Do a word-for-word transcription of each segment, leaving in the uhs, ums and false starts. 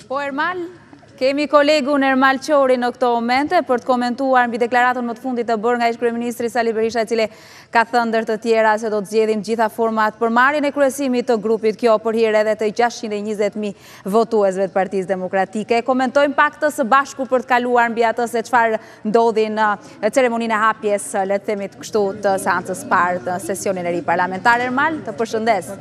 Po Ermal, kemi kolegun Ermal Qori në këto momente për të komentuar mbi deklaratën më të fundit të bërë nga ish-kryeministri Sali Berisha, i cili ka thënë ndër të tjera se do të zgjedhin gjitha format për marrjen e kryesimit të grupit, kjo për hir edhe të gjashtëqind e njëzet mijë votuesve të Partisë Demokratike. Komentojmë pak të së bashku për të kaluar mbi atë se çfarë ndodhi në ceremoninë e hapjes, le të themi kështu, të seancës parë të sesionin e ri parlamentar. Ermal, të përshëndes.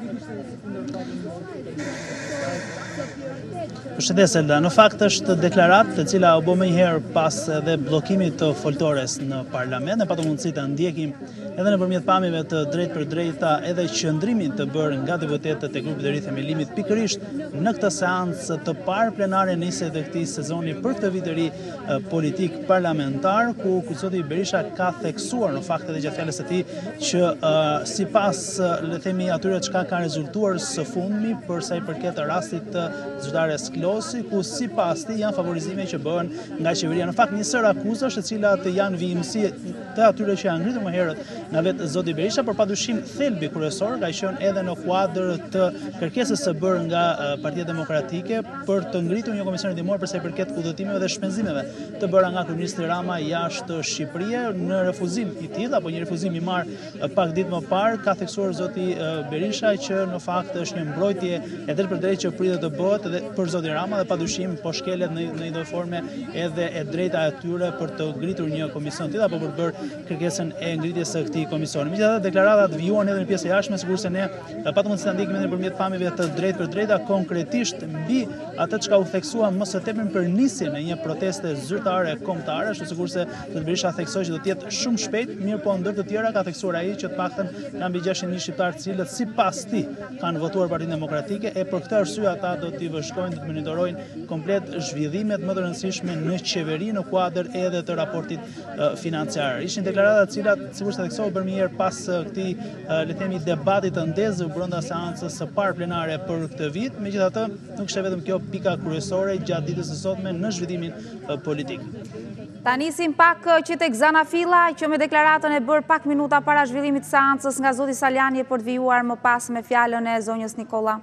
Përshëndes Elda, në fakt është deklaratë të cila u bë më njëherë pas edhe bllokimit të foltores në parlament, ne patëm mundësi ta ndjekim edhe nëpërmjet pamjeve të drejtë për drejta edhe qëndrimin të bërë nga deputetët e grupit të ri themelimit pikërisht në këtë seancë të parë plenare nisje të këtij sezoni për këtë vit të ri politik parlamentar, ku zoti Berisha ka theksuar në fakt edhe gjatë fjalës së tij që uh, sipas le të themi atyre çka ka rezultuar së fundmi për sa i përket rastit të zyrtares Klosi, ku sipas tij janë favorizime që bëhen nga qeveria. Në fakt një sër akuzash të cilat janë vijimësi të atyre që janë ngritur më herët nga vetë zoti Berisha, por padyshim thelbi kryesor ka qenë edhe në kuadër të kërkesës së bërë nga Partia Demokratike për të ngritur një komision ndihmor për sa i përket udhëtimeve dhe shpenzimeve të bëra nga kryeministri Rama jashtë Shqipërisë, në refuzim i tillë apo një refuzim i marrë pak ditë më parë, ka theksuar zoti Berisha që në fakt është një mbrojtje e drejtë për drejtë që pritet të bëhet edhe për zotin Rama, dhe padyshim po shkelet në në një forme edhe e drejta e tyre për të ngritur një komision tjetër apo për të bërë kërkesën e ngritjes së këtij komisioni. Megjithatë, deklaratat vijuan edhe në pjesë e jashtme, sigurisht se ne patëm mundësi ta ndjekim nëpërmjet pamjeve të drejtë për drejta konkretisht mbi atë çka u theksua më së tepër për nisjen e një proteste zyrtare kombëtare, është sigurisht se zoti Berisha theksoi që do të jetë shumë shpejt, mirë po ndër të tjera ka theksuar ai që të paktën nga mbi gjashtëqind mijë shqiptar të cilët sipas tij kanë votuar Partinë Demokratike, e për këtë arsye ata do t'i vëzhgojnë, do të monitorojnë komplet zhvillimet më të rëndësishme në qeveri në kuadër edhe të raportit uh, financiar. Ishin deklarata të cilat sigurisht theksohen për mirë pas uh, këtij uh, le të themi debatit të ndezur brenda seancës së parë plenare për këtë vit. Megjithatë, nuk ishte vetëm kjo pika kryesore gjatë ditës së sotme në zhvillimin uh, politik. Ta nisim pak që tek Zanafilla, që me deklaratën e bërë pak minuta para zhvillimit të seancës nga zoti Saljani për të vijuar më pas me fjalën e zonjës Nikolla.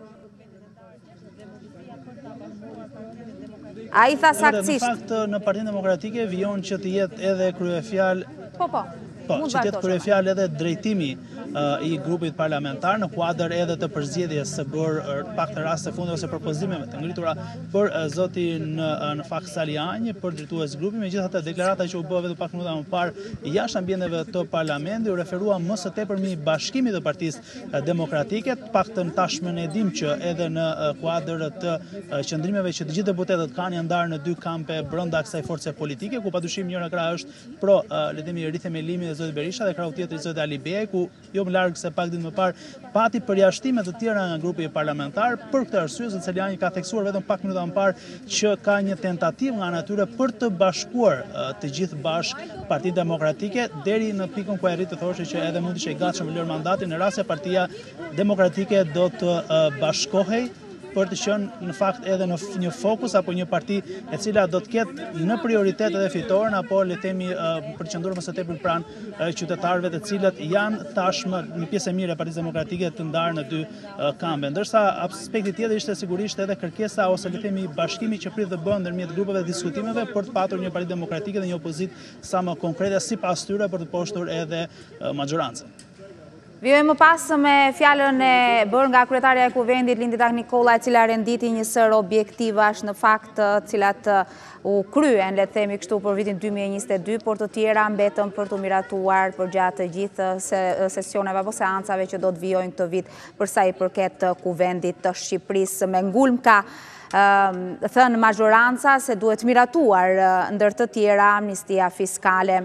A i tha saktësisht. Në fakt, në Partinë Demokratike vijon që të jetë edhe kryefjalë. Po, po. Po, që të jetë kryefjalë edhe drejtimi uh, i grupit parlamentar në kuadër edhe të përzgjedhjes së bërë pak të raste fundi ose propozimeve të ngritura për uh, zotin uh, në fakt Saljani për drejtues grupi. Megjithatë, deklarata që u bë vetëm pak minuta më parë jashtë ambienteve të parlamentit u referua më së tepër mbi bashkimin e Partisë uh, Demokratike, paktën tashmë ne dim që edhe në uh, kuadër të uh, qëndrimeve që të gjithë deputetët kanë janë ndarë në dy kampe brenda kësaj force politike, ku padyshim njëra krah është pro uh, le të themi rithemelimi zoti Berisha dhe krahu tjetër i zoti Ali Bej, ku jo më larg se pak ditë më parë pati përjashtime të tjera nga grupi parlamentar. Për këtë arsye zoti Saljani ka theksuar vetëm pak minuta më parë që ka një tentativë nga natyre për të bashkuar uh, të gjithë bashk Partinë Demokratike deri në pikën ku arrit të thoshte që edhe mund të ishte i gatshëm të lërë mandatin në rast se Partia Demokratike do të uh, bashkohej për të qenë në fakt edhe në një fokus apo një parti e cila do të ketë në prioritet edhe fitoren apo le të themi uh, përqendruar më së tepër pranë uh, qytetarëve të cilët janë tashmë në pjesë e mirë e Partisë Demokratike të ndarë në dy uh, kampe. Ndërsa aspekti tjetër ishte sigurisht edhe kërkesa ose le të themi bashkimi që prit të bëhen ndërmjet grupeve të diskutimeve për të patur një Parti Demokratike dhe një opozitë sa më konkrete sipas tyre për të poshtur edhe uh, majorancën. Vjojmë më pas me fjallën e bërë nga kryetarja e kuvendit Lindita Nikolla, e cila renditi një sër objektivash në fakt cilat u kryen, le të themi kështu, për vitin dy mijë e njëzet e dy, por të tjera mbetën për të miratuar për gjatë të gjithë sesioneve apo seancave që do të vijojnë këtë vit për sa i përket kuvendit të Shqipërisë. Me ngulm ka thënë majoranca se duhet miratuar ndër të tjera amnistia fiskale.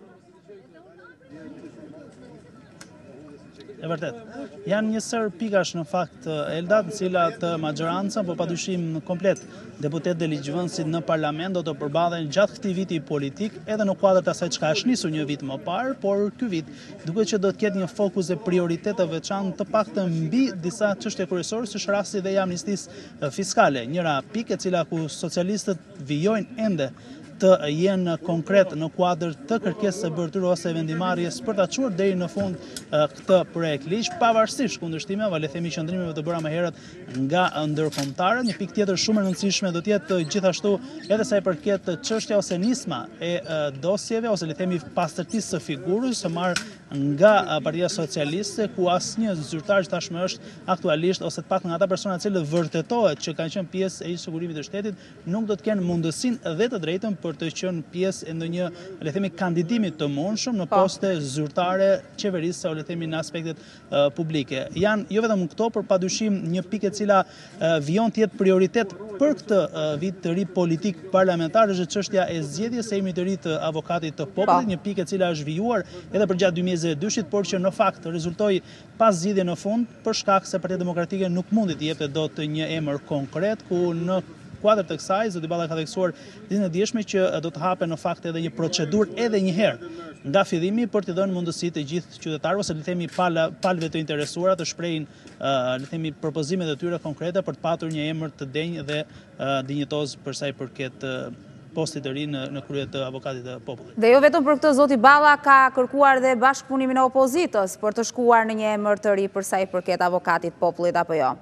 E vërtet, janë një sër pikash në fakt Elda, të cilat majoranca, po padyshim komplet deputet dhe ligjvënësit në parlament do të përballen gjatë këtij viti politik edhe në kuadër të asaj çka është nisur një vit më parë, por ky vit duket që do të ketë një fokus e prioritet të veçantë të paktën mbi disa çështje kryesore, siç rasti dhe i amnistisë fiskale. Njëra pikë e cila ku socialistët vijojnë ende të jenë konkret në kuadër të kërkesës së bërtyre ose vendimarrjes për ta çuar deri në fund këtë projekt ligj, pavarësisht kundërshtimeve, le të themi qëndrimeve të bëra më herët nga ndërkombëtarët. Një pikë tjetër shumë e rëndësishme do të jetë gjithashtu edhe sa i përket çështja ose nisma e dosjeve ose le të themi pastërtisë së figurës së marrë nga Partia Socialiste, ku asnjë zyrtar që tashmë është aktualisht ose të paktën nga ata persona të cilët vërtetohet që kanë qenë pjesë e sigurimit të shtetit, nuk do të kenë mundësinë dhe të drejtën për të qenë pjesë e ndonjë, le të themi, kandidimit të mundshëm në poste zyrtare qeverisë ose le të themi në aspektet uh, publike. Janë jo vetëm këto, por padyshim një pikë e cila uh, vijon të jetë prioritet për këtë uh, vit të ri politik parlamentar është çështja e zgjedhjes së emrit të ri të avokatit të popullit, një pikë e cila është vijuar edhe për gjatë dy mijë e dyshit, por që në fakt rezultoi pas zgjidhje në fund për shkak se Partia Demokratike nuk mundi të jepte dot një emër konkret, ku në kuadër të kësaj, zoti Balla ka theksuar ditën e dieshme që do të hapen në fakt edhe një procedurë edhe një herë nga fillimi për të dhënë mundësi të gjithë qytetarëve ose le të themi palëve të interesuara të shprehin uh, le të themi propozimet e tyre konkrete për të patur një emër të denjë dhe uh, dinjitoz për sa i përket uh, postit të ri në, në krye të avokatit të popullit. Dhe jo vetëm për këtë, zoti Balla ka kërkuar dhe bashkëpunimin e opozitës për të shkuar në një emër të ri për sa i përket avokatit popullit apo jo?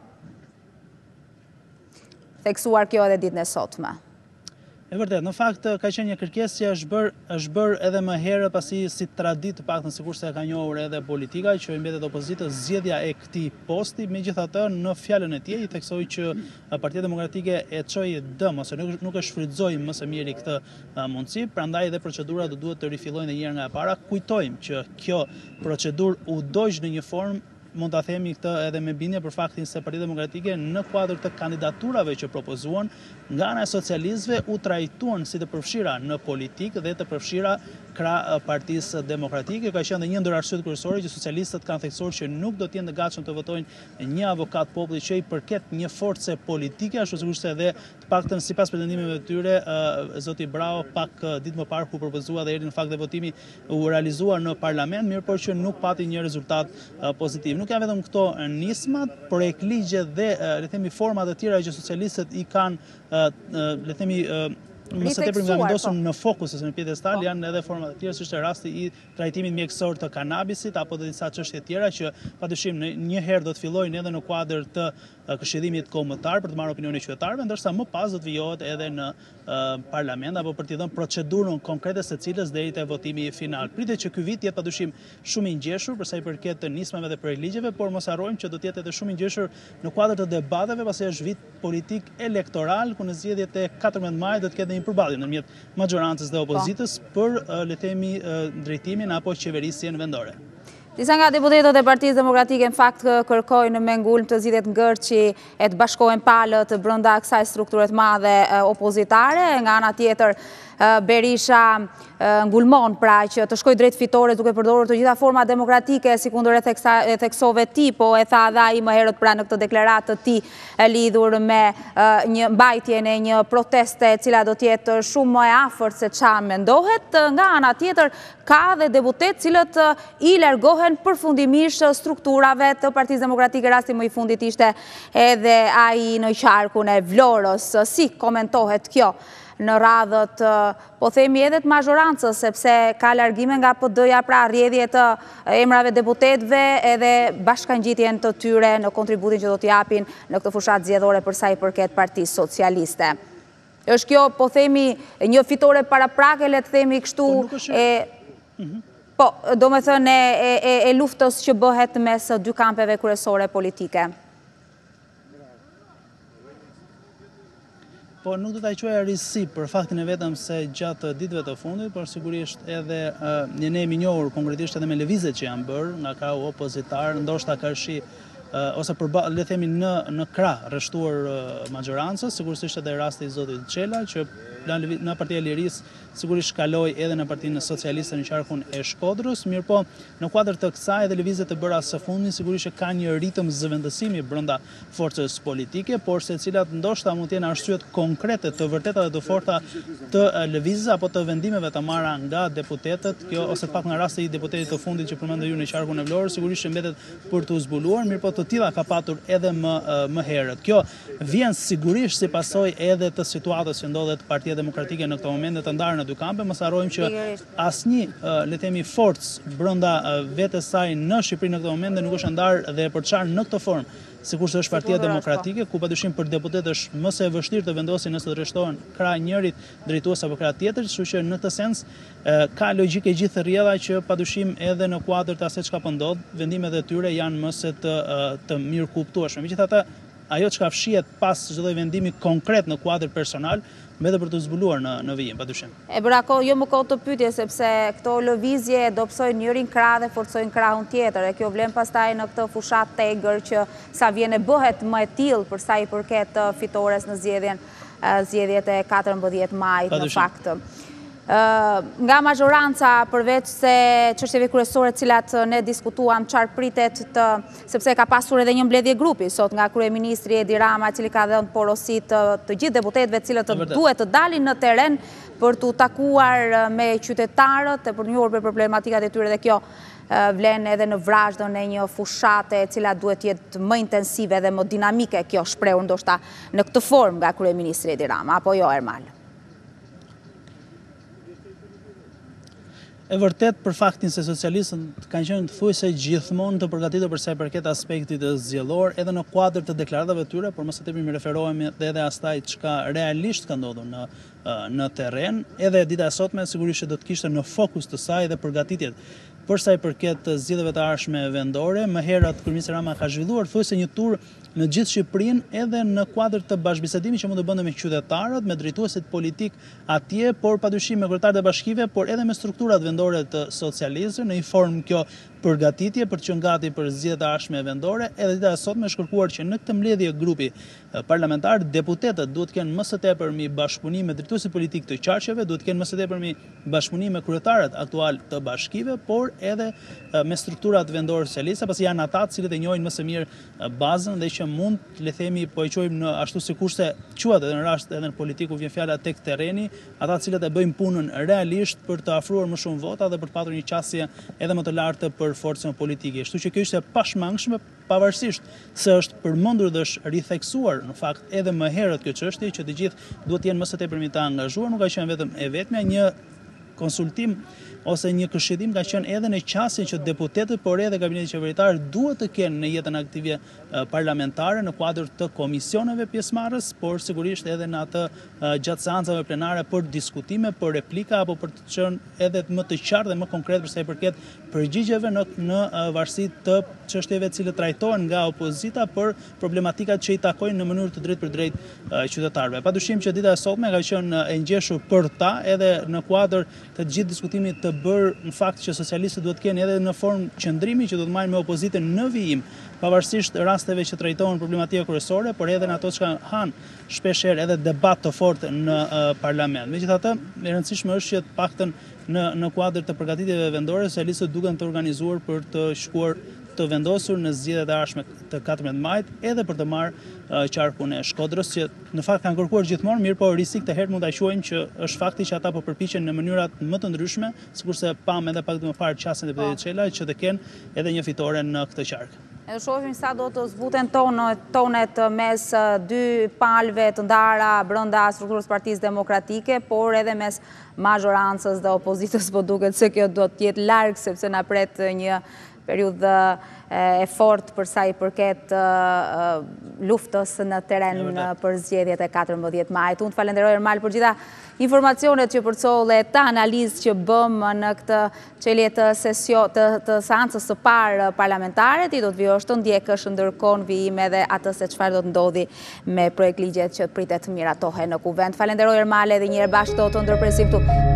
Theksuar kjo edhe ditën e sotme. E vërtet, në fakt ka qenë një kërkesë që është bërë është bërë edhe më herët pasi si traditë të paktën sikurse e ka njohur edhe politika që i mbetet opozitës zgjedhja e këtij posti, megjithatë në fjalën e tij i theksoi që Partia Demokratike e çoi dëm ose nuk, nuk e shfrytëzoi më së miri këtë uh, mundësi, prandaj edhe procedura do duhet të rifillojnë një herë nga e para. Kujtojmë që kjo procedurë u dojsh në një formë, mund ta themi këtë edhe me bindje për faktin se Partia Demokratike në kuadër të kandidaturave që propozuan nga ana e socialistëve u trajtuan si të përfshira në politikë dhe të përfshira krah Partisë Demokratike. Ka qenë një ndër arsyet kryesore që socialistët kanë theksuar që nuk do të jenë të gatshëm të votojnë një avokat populli që i përket një force politike, ashtu sikur se edhe të paktën sipas pretendimeve të tyre zoti Brao pak ditë më parë ku propozua dhe erdhi në fakt dhe votimi u realizuar në parlament, mirë por që nuk pati një rezultat pozitiv. Nuk janë vetëm këto nismat, projekt ligje dhe le të themi forma të tjera që socialistët i kanë le të themi më së tepër nga vendosur në fokus ose në pjedestal, janë edhe forma të tjera, si është rasti i trajtimit mjekësor të kanabisit apo të disa çështje tjera që padyshim një herë do të fillojnë edhe në kuadër të këshillimit kombëtar për të marrë opinionin e qytetarëve, ndërsa më pas do të vijohet edhe në uh, parlament apo për të dhënë procedurën konkrete së cilës deri te votimi final. Pritet që ky vit jetë padyshim shumë i ngjeshur për sa i përket të nismave dhe projektligjeve, por mos harrojmë që do të jetë edhe shumë i ngjeshur në kuadër të debateve, pasi është vit politik elektoral ku në zgjedhjet e katërmbëdhjetë majit do të ketë një përballje ndërmjet majorancës dhe opozitës për uh, le të themi uh, drejtimin apo qeverisjen vendore. Disa nga deputetët e Partisë Demokratike në fakt kërkojnë me ngulm të zgjidhjet ngërçi e të bashkohen palët brenda kësaj strukture të madhe opozitare. Nga ana tjetër Berisha ngulmon pra që të shkojë drejt fitore duke përdorur të gjitha forma demokratike si kundër e theksove ti, po e tha dhe ai më herët pra në këtë deklaratë të tij lidhur me një mbajtjen e një proteste e cila do të jetë shumë më e afërt se çfarë mendohet. Nga ana tjetër ka dhe deputet cilët i largohen përfundimisht strukturave të Partisë Demokratike. Rasti më i fundit ishte edhe ai në qarkun e Vlorës. Si komentohet kjo në radhët, po themi edhe të mazhorancës, sepse ka largime nga P D-ja, pra rrjedhje të emrave deputetëve edhe bashkangjitjen të tyre në kontributin që do të japin në këtë fushat zgjedhore për sa i përket Partisë Socialiste. Është kjo, po themi, një fitore paraprake, le të themi kështu e po, do me thënë e, e, e luftës që bëhet mes dy kampeve kryesore politike. Po nuk do ta quaja risi për faktin e vetëm se gjatë ditëve të fundit, por sigurisht edhe uh, një ne i njohur konkretisht edhe me lëvizjet që janë bërë nga krahu opozitar, ndoshta kërshi uh, ose përba, le themi në në krah rreshtuar uh, majorancës, sigurisht edhe rasti i zotit Çela që në Partia e Lirisë sigurisht shkaloi edhe në Partinë Socialiste në qarkun e Shkodrës, mirë po në kuadër të kësaj edhe lëvizjet të bëra së fundmi sigurisht që ka një ritëm zëvendësimi brenda forcës politike, por secilat ndoshta mund të jenë arsyet konkrete të vërteta dhe të forta të lëvizjes apo të vendimeve të marra nga deputetët, kjo ose pak nga rasti i deputetit të fundit që përmendë ju në qarkun e Vlorës, sigurisht që mbetet për të zbuluar, mirë po të tilla ka patur edhe më, më herët. Kjo vjen sigurisht si pasojë edhe të situatës që ndodhet Partia Demokratike në këto momente të ndarë në dy kampe. Mos harrojmë që asnjë, le të themi, forcë brenda vetes saj në Shqipëri në këto momente nuk është ndarë dhe e përçar në këtë formë, sikurse është Partia Demokratike, ku padyshim për deputet është më se e vështirë të vendosin nëse të rreshtohen krah njërit drejtues apo krah tjetrit, kështu që në këtë sens ka logjikë gjithë rrjedha që padyshim edhe në kuadër të asaj çka po ndodh, vendimet e tyre janë më se të, të mirë kuptueshme. Megjithatë, ajo çka fshihet pas çdo lloj vendimi konkret në kuadër personal, edhe për të zbuluar në, në vijim, padyshim. E bëra ko, jo më kohë të pyetje, sepse këto lëvizje dobësojnë njërin krah dhe forcojnë krahun tjetër. E kjo vlen pastaj në këtë fushat tegër që sa vjen e bëhet më e tillë për sa i përket fitores në zgjedhjen zgjedhjet e katërmbëdhjetë majit në fakt. Nga mazhoranca, përveç se çështjeve kryesore cilat ne diskutuam, çfarë pritet të, sepse ka pasur edhe një mbledhje grupi sot nga kryeministri Edi Rama, i cili ka dhënë porosi të, të gjithë deputetëve të cilët të duhet të dalin në terren për të takuar me qytetarët e për njohur për problematikat e tyre, dhe kjo vlen edhe në vrazhdën e një fushate e cila duhet të jetë më intensive dhe më dinamike, kjo shprehur ndoshta në këtë formë nga kryeministri Edi Rama, apo jo, Ermal? E vërtet për faktin se socialistët kanë qenë thuajse gjithmonë të përgatitur për sa i përket aspektit zgjedhor, edhe në kuadër të deklaratave të tyre, por më së tepër mi referohemi edhe asaj çka realisht ka ndodhur në në terren, edhe dita e sotme sigurisht do të kishte në fokus të saj dhe përgatitjet për sa i përket zgjedhjeve të ardhshme vendore. Më herët kryeministri Rama ka zhvilluar thuajse një tur në gjithë Shqipërinë, edhe në kuadër të bashkëbisedimit që mund të bënte me qytetarët, me drejtuesit politik atje, por padyshim me kryetarët e bashkive, por edhe me strukturat vendore të socializmit, në një formë kjo përgatitje për të qenë gati për zgjedhjet e ardhshme vendore. Edhe dita e sotme është kërkuar që në këtë mbledhje grupi parlamentar, deputetët duhet të kenë më së tepërmi bashkëpunim me drejtuesit politik të qarqeve, duhet të kenë më së tepërmi bashkëpunim me kryetarët aktual të bashkive, por edhe me strukturat vendore socialiste, pasi janë ata të cilët e njohin më së miri bazën dhe që mund, le themi, po e quajmë në ashtu sikurse quhet edhe në rast edhe në politiku vjen fjala tek terreni, ata të cilët e bëjnë punën realisht për të afruar më shumë vota dhe për të patur një qasje edhe më të lartë për forcën politike. Kështu që kjo ishte pashmangshme, pavarësisht se është përmendur dhe është ritheksuar në fakt edhe më herët kjo çështje, që të gjithë duhet të jenë më së tepërmi të angazhuar, nuk ka qenë vetëm e vetmja, një konsultim ose një këshillim ka qenë edhe në qasjen që deputetët, por edhe kabineti qeveritar duhet të kenë në jetën aktive parlamentare në kuadër të komisioneve pjesëmarrës, por sigurisht edhe në atë gjatë seancave plenare për diskutime, për replika apo për të qenë edhe më të qartë dhe më konkret për sa i përket përgjigjeve në në varësi të çështjeve të cilët trajtohen nga opozita për problematikat që i takojnë në mënyrë të drejtë për drejtë qytetarëve. Padyshim që dita e sotme ka qenë e ngjeshur për ta, edhe në kuadër të gjithë diskutimit të bërë në fakt që socialistët duhet kenë edhe në formë qëndrimi që do të marrin me opozitën në vijim, pavarësisht rasteve që trajtohen problematika kryesore, por edhe në ato që hanë shpeshherë edhe debat të fortë në uh, parlament. Megjithatë, e rëndësishme është që të paktën në në kuadër të përgatitjeve vendore, socialistët duken të organizuar për të shkuar të vendosur në zgjedhjet e ardhshme të katërmbëdhjetë majit, edhe për të marrë uh, qarkun e Shkodrës, që në fakt kanë kërkuar gjithmonë, mirë po rrezik të herë mund ta quajmë që është fakti që ata po përpiqen në mënyrat më të ndryshme, sikurse pam edhe pak më parë qasjen e deputetit Çela, që të kenë edhe një fitore në këtë qark. Edhe shohim sa do të zbuten tonet mes dy palëve të ndara brenda strukturës Partisë Demokratike, por edhe mes mazhorancës dhe opozitës, po duket se kjo do të jetë larg, sepse na pret një periudhë e fortë për sa i përket luftës në terren për zgjedhjet e katërmbëdhjetë majit. Unë të falenderoj Ermal për gjitha informacionet që përcolle, të analizë që bëm në këtë çelje të sesio të, të seancës së parë parlamentare. Ti do të vjosh të ndjekësh ndërkohë në vijim edhe atë se çfarë do të ndodhi me projekt ligjet që pritet të miratohen në kuvent. Falenderoj Ermal, edhe një herë bashkë do të ndërpresim këtu